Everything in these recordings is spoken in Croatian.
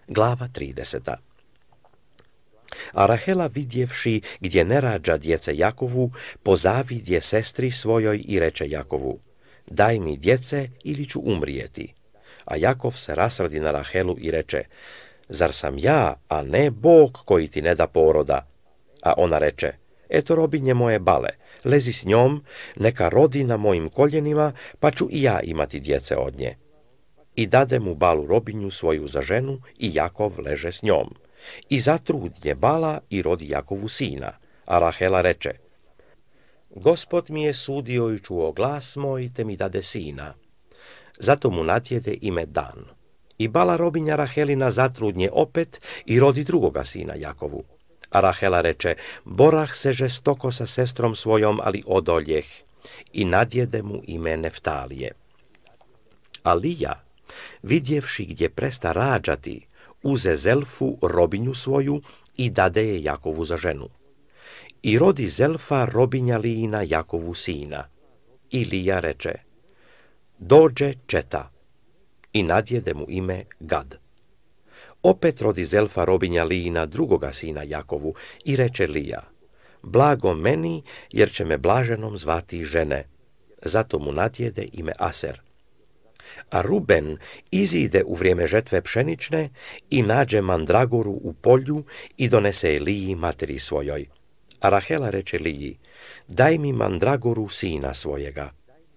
Glava 30. A Rahela vidjevši gdje ne rađa djece Jakovu, pozavidje sestri svojoj i reče Jakovu: daj mi djece ili ću umrijeti. A Jakov se rasrdi na Rahelu i reče: zar sam ja, a ne Bog koji ti ne da poroda? A ona reče: eto robinje moje Bale, lezi s njom, neka rodi na mojim koljenima, pa ću i ja imati djece od nje. I dade mu Balu robinju svoju za ženu i Jakov leže s njom. I zatrudnje Bala i rodi Jakovu sina, a Rahela reče: Gospod mi je sudio i čuo glas moj, te mi dade sina. Zato mu natjede ime Dan. I Bala robinja Rahelina zatrudnje opet i rodi drugoga sina Jakovu. A Rahela reče: borah se žestoko sa sestrom svojom, ali odoljeh. I nadjede mu ime Neftalije. A Lija, vidjevši gdje presta rađati, uze Zelfu, robinju svoju, i dade je Jakovu za ženu. I rodi Zelfa, robinja Lijina, Jakovu sina. I Lija reče: dođe četa. I nadjede mu ime Gad. Opet rodi Zelfa, robinja Lijina, drugoga sina Jakovu, i reče Lija: blago meni, jer će me blaženom zvati žene. Zato mu nadjede ime Aser. A Ruben izide u vrijeme žetve pšenične i nađe mandragoru u polju i donese je Liji, materi svojoj. A Rahela reče Liji: daj mi mandragoru sina svojega.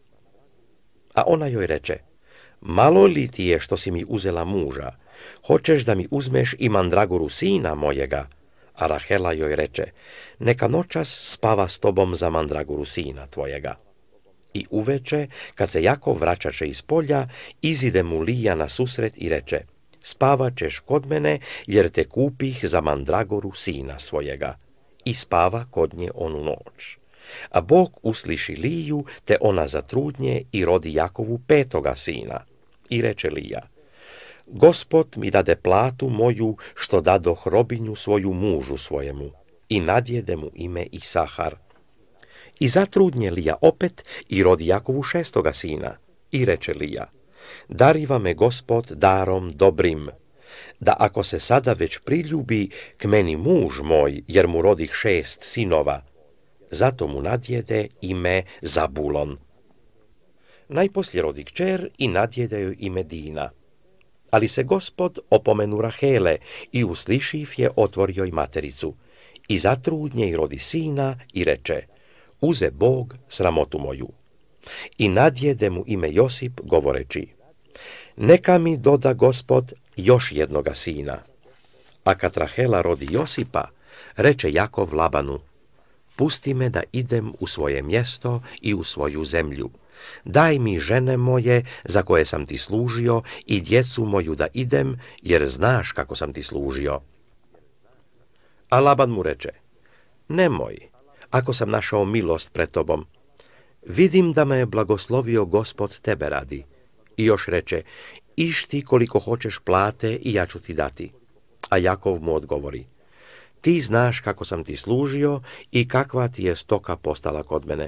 A ona joj reče: malo li ti je što si mi uzela muža? Hoćeš da mi uzmeš i mandragoru sina mojega? A Rahela joj reče: neka noćas spava s tobom za mandragoru sina tvojega. I uveče, kad se Jakov vraćaše iz polja, izide mu Lija na susret i reče: spavat ćeš kod mene, jer te kupih za mandragoru sina svojega. I spava kod nje onu noć. A Bog usliši Liju, te ona zatrudnje i rodi Jakovu petoga sina. I reče Lija: Gospod mi dade platu moju, što dadoh robinju svoju mužu svojemu. I nadjede mu ime Isahar. I zatrudnje Lija opet i rodi Jakovu šestoga sina. I reče Lija: dariva me Gospod darom dobrim, da ako se sada već priljubi k meni muž moj, jer mu rodih 6 sinova. Zato mu nadjede ime Zabulon. Najposlije rodi kćer i nadjede joj ime Dina. Ali se Gospod opomenu Rahele i uslišiv je otvorio i matericu. I zatrudnje i rodi sina i reče: uze Bog sramotu moju. I nadjede mu ime Josip, govoreći: neka mi doda Gospod još jednoga sina. A kad Rahela rodi Josipa, reče Jakov Labanu: pusti me da idem u svoje mjesto i u svoju zemlju. Daj mi žene moje za koje sam ti služio i djecu moju da idem, jer znaš kako sam ti služio. A Laban mu reče: nemoj, ako sam našao milost pred tobom. Vidim da me je blagoslovio Gospod tebe radi. I još reče: išti koliko hoćeš plate i ja ću ti dati. A Jakov mu odgovori: ti znaš kako sam ti služio i kakva ti je stoka postala kod mene.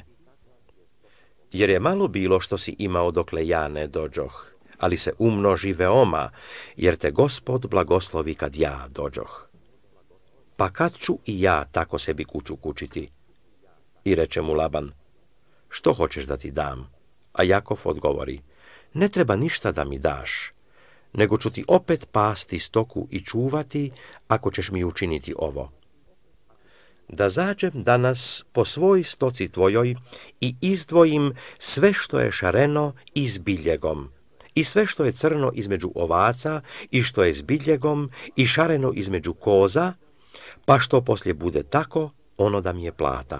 Jer je malo bilo što si imao dokle ja ne dođoh, ali se umnoži veoma, jer te Gospod blagoslovi kad ja dođoh. Pa kad ću i ja tako sebi kuću kućiti? I reče mu Laban: što hoćeš da ti dam? A Jakov odgovori: ne treba ništa da mi daš, nego ću ti opet pasti stoku i čuvati, ako ćeš mi učiniti ovo. Da zađem danas po svoj stoci tvojoj i izdvojim sve što je šareno i s biljegom, i sve što je crno između ovaca i što je s biljegom i šareno između koza, pa što poslije bude tako, ono da mi je plata.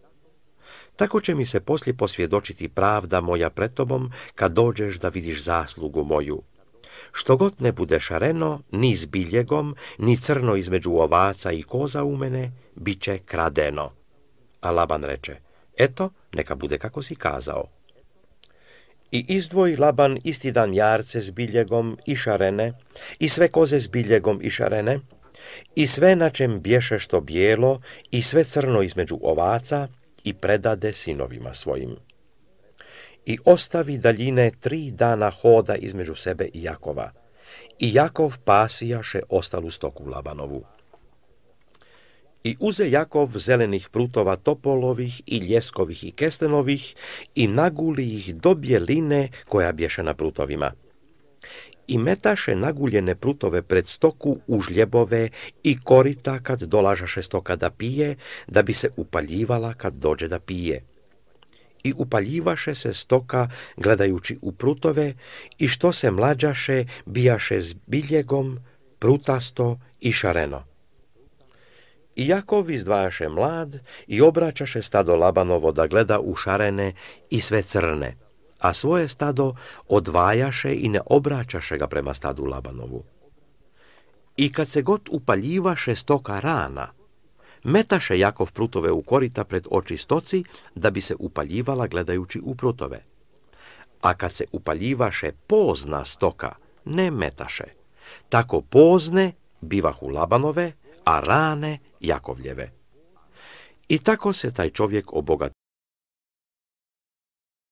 Tako će mi se poslije posvjedočiti pravda moja pred tobom, kad dođeš da vidiš zaslugu moju. Što god ne bude šareno, ni s biljegom, ni crno između ovaca i koza u mene, bit će kradeno. A Laban reče: eto, neka bude kako si kazao. I izdvoji Laban isti dan jarce s biljegom i šarene, i sve koze s biljegom i šarene, i sve na čem bješe što bijelo, i sve crno između ovaca, i predade sinovima svojim. I ostavi daljine 3 dana hoda između sebe i Jakova. I Jakov pasijaše ostalu stoku Labanovu. I uze Jakov zelenih prutova topolovih i ljeskovih i kestenovih i naguli ih do bjeline koja bješe na prutovima. I metaše naguljene prutove pred stoku u žljebove i korita kad dolažaše stoka da pije, da bi se upaljivala kad dođe da pije. I upaljivaše se stoka gledajući u prutove i što se mlađaše bijaše s biljegom, prutasto i šareno. I Jakov izdvajaše mlad i obraćaše stado Labanovo da gleda u šarene i sve crne, a svoje stado odvajaše i ne obraćaše ga prema stadu Labanovu. I kad se god upaljivaše stoka rana, metaše Jakov prutove u korita pred oči stoci da bi se upaljivala gledajući u prutove. A kad se upaljivaše pozna stoka, ne metaše. Tako pozne bivahu Labanove, a rane Jakovljeve. I tako se taj čovjek obogatio